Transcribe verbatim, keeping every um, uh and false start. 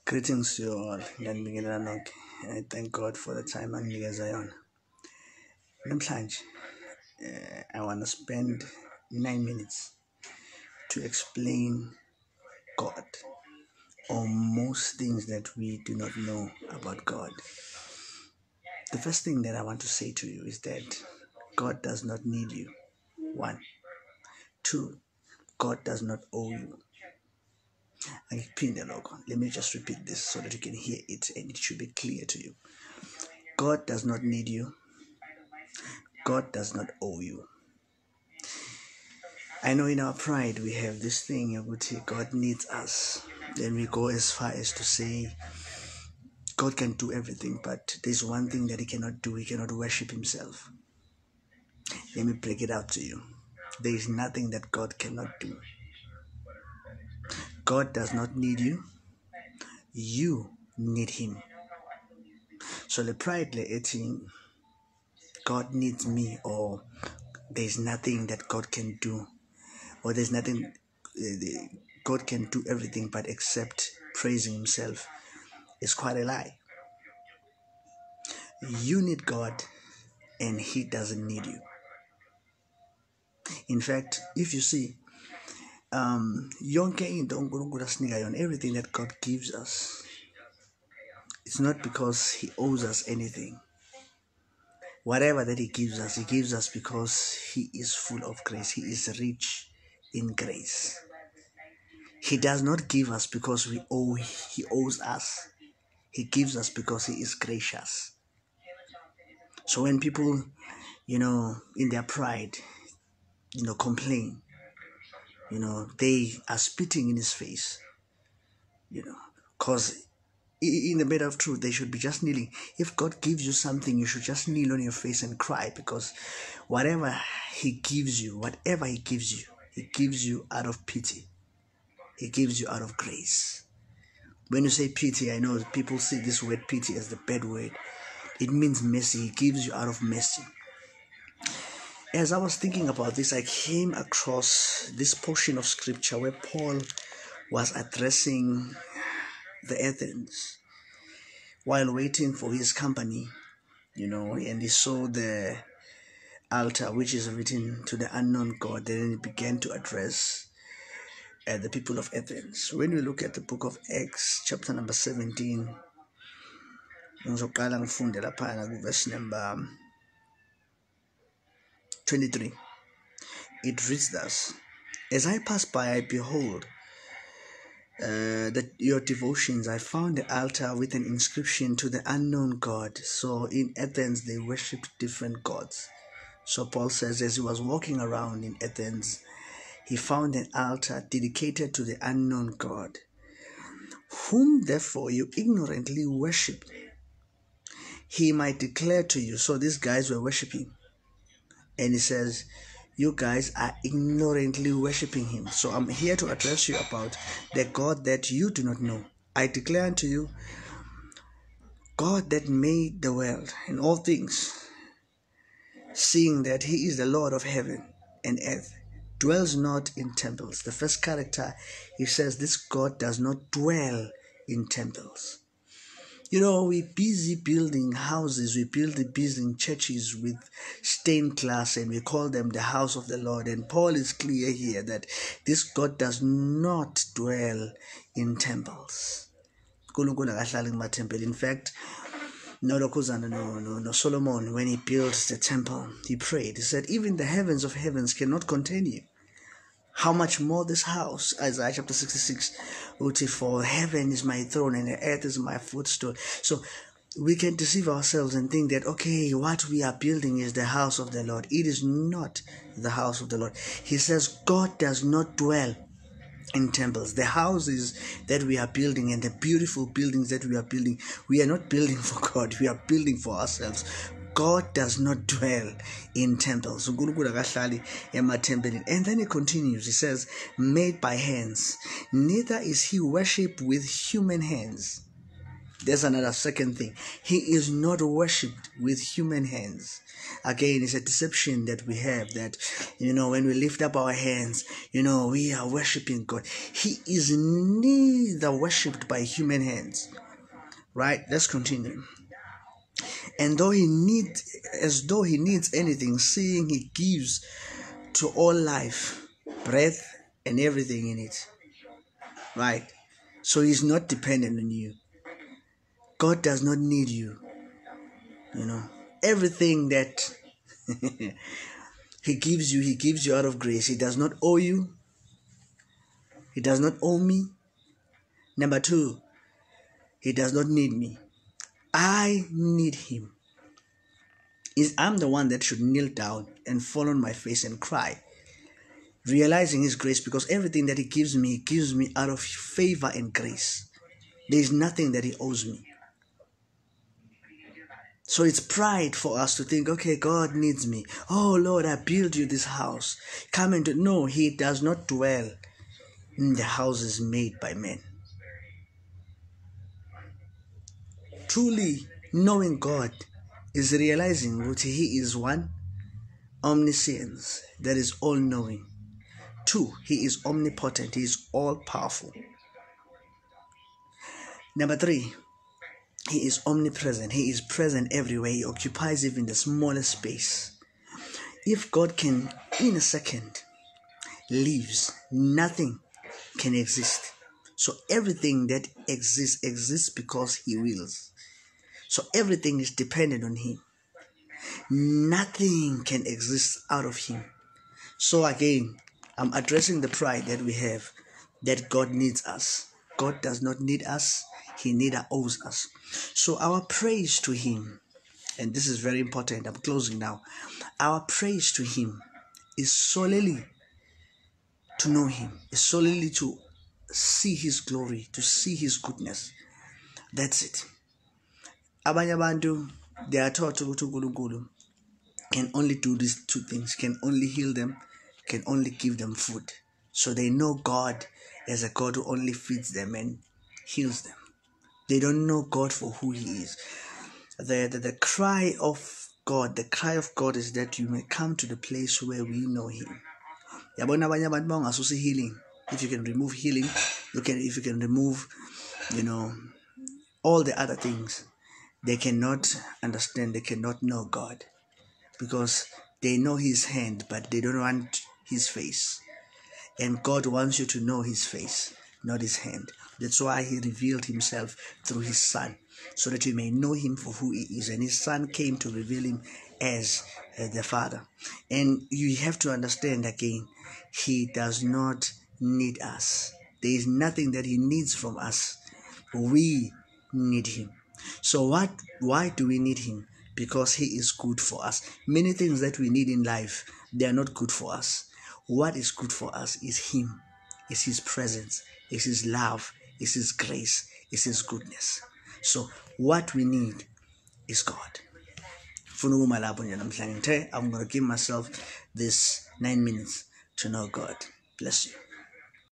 Greetings to you all. Ngiyanibingelela nonke. I thank God for the time anginikeza yona. Namhlanje, eh, I want to spend nine minutes to explain God or most things that we do not know about God. The first thing that I want to say to you is that God does not need you. One. Two, God does not owe you. Let me just repeat this so that you can hear it and it should be clear to you. God does not need you. God does not owe you. I know in our pride we have this thing about God needs us. Then we go as far as to say God can do everything, but there's one thing that he cannot do. He cannot worship himself. Let me break it out to you. There is nothing that God cannot do. God does not need you. You need him. So the pride eating, God needs me, or there's nothing that God can do, or there's nothing, uh, God can do everything but except praising himself, is quite a lie. You need God and he doesn't need you. In fact, if you see, um, everything that God gives us, it's not because he owes us anything. Whatever that he gives us, he gives us because he is full of grace. He is rich in grace. He does not give us because we owe, he owes us. He gives us because he is gracious. So when people, you know, in their pride, you know, complain, you know, they are spitting in his face, you know, because in the matter of truth, they should be just kneeling. If God gives you something, you should just kneel on your face and cry, because whatever he gives you, whatever he gives you, he gives you out of pity. He gives you out of grace. When you say pity, I know people see this word pity as the bad word. It means mercy. He gives you out of mercy. As I was thinking about this, I came across this portion of scripture where Paul was addressing the Athens while waiting for his company, you know, and he saw the altar which is written to the unknown God. Then he began to address uh, the people of Athens. When we look at the book of Acts, chapter number seventeen, verse number twenty-three, it reads thus: As I passed by, I behold uh, that your devotions, I found the altar with an inscription to the unknown God. So in Athens, they worshipped different gods. So Paul says, as he was walking around in Athens, he found an altar dedicated to the unknown God, whom therefore you ignorantly worship. He might declare to you. So these guys were worshiping. And he says, you guys are ignorantly worshiping him. So I'm here to address you about the God that you do not know. I declare unto you, God that made the world and all things, seeing that he is the Lord of heaven and earth, dwells not in temples. The first character, he says, this God does not dwell in temples. You know, we're busy building houses, we build building churches with stained glass, and we call them the house of the Lord. And Paul is clear here that this God does not dwell in temples. In fact, no, no, no, no, Solomon, when he built the temple, he prayed. He said, even the heavens of heavens cannot contain you. How much more this house? Isaiah chapter sixty-six, for heaven is my throne and the earth is my footstool. So we can deceive ourselves and think that, okay, what we are building is the house of the Lord. It is not the house of the Lord. He says God does not dwell in temples. The houses that we are building and the beautiful buildings that we are building, we are not building for God. We are building for ourselves. God does not dwell in temples. And then he continues. He says, made by hands. Neither is he worshipped with human hands. There's another second thing. He is not worshipped with human hands. Again, it's a deception that we have that, you know, when we lift up our hands, you know, we are worshiping God. He is neither worshipped by human hands. Right? Let's continue. And though he needs, as though he needs anything, seeing he gives to all life, breath, and everything in it. Right? So he's not dependent on you. God does not need you. You know, everything that he gives you, he gives you out of grace. He does not owe you. He does not owe me. Number two, he does not need me. I need him. Is I'm the one that should kneel down and fall on my face and cry, realizing his grace, because everything that he gives me, he gives me out of favor and grace. There is nothing that he owes me. So it's pride for us to think, okay, God needs me. Oh Lord, I built you this house. Come and do. No, he does not dwell in the houses made by men. Truly knowing God is realizing that he is one, omniscience, that is all-knowing. Two, he is omnipotent, he is all-powerful. Number three, he is omnipresent. He is present everywhere. He occupies even the smallest space. If God can, in a second, leaves, nothing can exist. So everything that exists, exists because he wills. So everything is dependent on him. Nothing can exist out of him. So again, I'm addressing the pride that we have, that God needs us. God does not need us. He neither owes us. So our praise to him, and this is very important, I'm closing now. Our praise to him is solely to know him, is solely to see his glory, to see his goodness. That's it. Abanye abantu, they are taught to go to uNkulunkulu can only do these two things, can only heal them, can only give them food. So they know God as a God who only feeds them and heals them. They don't know God for who he is. The, the, the cry of God, the cry of God is that you may come to the place where we know him. Healing. If you can remove healing, you can. If you can remove, you know, all the other things, they cannot understand. They cannot know God, because they know his hand, but they don't want his face. And God wants you to know his face, not his hand. That's why he revealed himself through his son, so that you may know him for who he is. And his son came to reveal him as uh, the Father. And you have to understand again, he does not need us. There is nothing that he needs from us. We need him. So what? Why do we need him? Because he is good for us. Many things that we need in life, they are not good for us. What is good for us is him, is his presence, is his love, is his grace, is his goodness. So what we need is God. I'm going to give myself this nine minutes to know God. Bless you.